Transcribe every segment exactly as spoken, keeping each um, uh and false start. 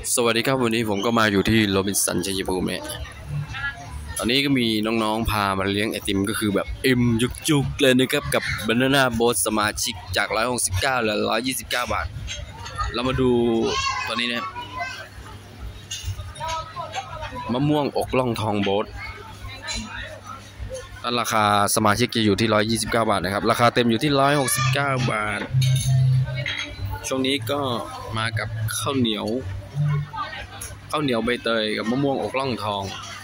สวัสดีครับวันนี้ผมก็มาอยู่ที่โรบินสันชัยภูมิเนี่ยตอนนี้ก็มีน้องๆพามาเลี้ยงไอติมก็คือแบบอิ่มจุกๆเลยนะครับกับบานาน่าโบ๊ทสมาชิกจากหนึ่งร้อยหกสิบเก้าเหลือหนึ่งร้อยยี่สิบเก้าบาทเรามาดูตัวนี้นะมะม่วงอกล่องทองโบ๊ทราคาสมาชิกจะอยู่ที่หนึ่งร้อยยี่สิบเก้าบาทนะครับราคาเต็มอยู่ที่หนึ่งร้อยหกสิบเก้าบาทช่วงนี้ก็มากับข้าวเหนียวข้าวเหนียวใบเตยกับมะม่วงอกล่องทอง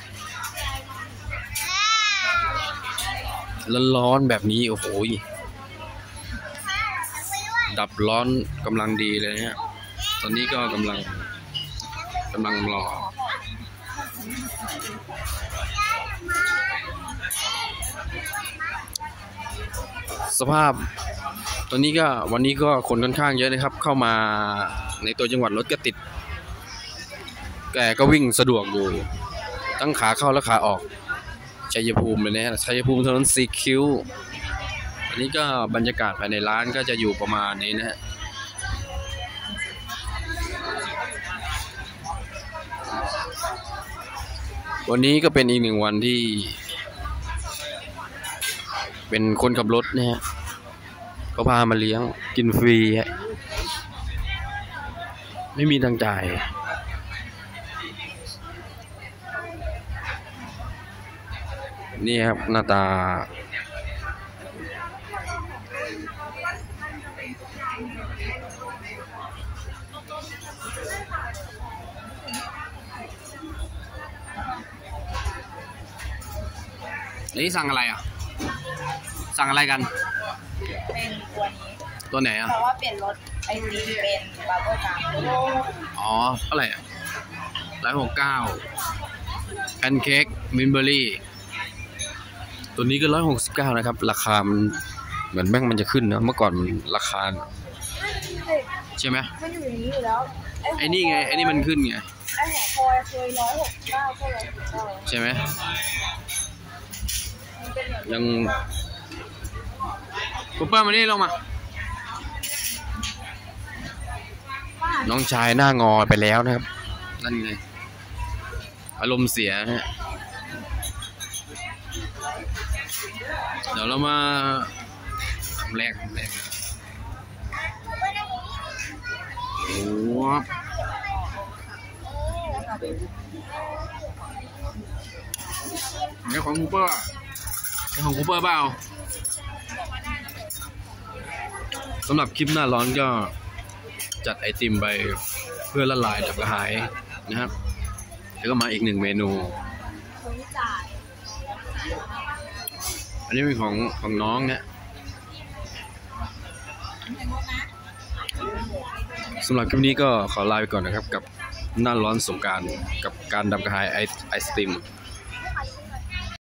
ร้อนๆแบบนี้โอ้โหดับร้อนกำลังดีเลยเนี่ยตอนนี้ก็กำลังกำลังรอสภาพตอนนี้ก็วันนี้ก็คนค่อนข้างเยอะนะครับเข้ามาในตัวจังหวัดรถก็ติดแกก็วิ่งสะดวกอยู่ตั้งขาเข้าและขาออกชัยภูมิเลยนะชัยภูมิถนนสีคิ้วอันนี้ก็บรรยากาศภายในร้านก็จะอยู่ประมาณนี้นะฮะวันนี้ก็เป็นอีกหนึ่งวันที่เป็นคนขับรถนะฮะเขาพามาเลี้ยงกินฟรีฮะไม่มีทางจ่ายนี่ครับหน้าตานี่สั่งอะไรอ่ะสั่งอะไรกันเป็นตัวนี้ตัวไหนอ่ะเพราะว่าเปลี่ยนรถไอติมเป็นบับเบิ้ลกัมอ๋อเท่าไหร่อ่ะร้อยหกเก้าแพนเค้กมินเบอรี่ตัวนี้ก็ร้อยหกสิบเก้านะครับราคามันเหมือนแบงค์มันจะขึ้นนะเมื่อก่อนราคาใช่ไหมมันอยู่อย่างนี้อยู่แล้วไอ้นี่ไงไอ้นี่มันขึ้นไงไอ้หัวคอยเคยร้อยหกสิบเก้าก็ร้อยหกสิบเก้าใช่ไหมยังปุ๊บเปิ้ลมานี่ลงมาน้องชายหน้างอไปแล้วนะครับนั่นไงอารมณ์เสียฮะเดี๋ยวเรามาทำแรกทำแรกโอ้เนี่ยของคูเปอร์เนี่ยของคูเปอร์เปล่าสำหรับคลิปหน้าร้อนก็จัดไอติมไปเพื่อละลายดับกระหายนะครับแล้วก็มาอีกหนึ่งเมนูอันนี้เป็นของของน้องเนี่ยสำหรับคลิปนี้ก็ขอลาไปก่อนนะครับกับหน้าร้อนสงกรานต์กับการดับกระหายไอไอศติม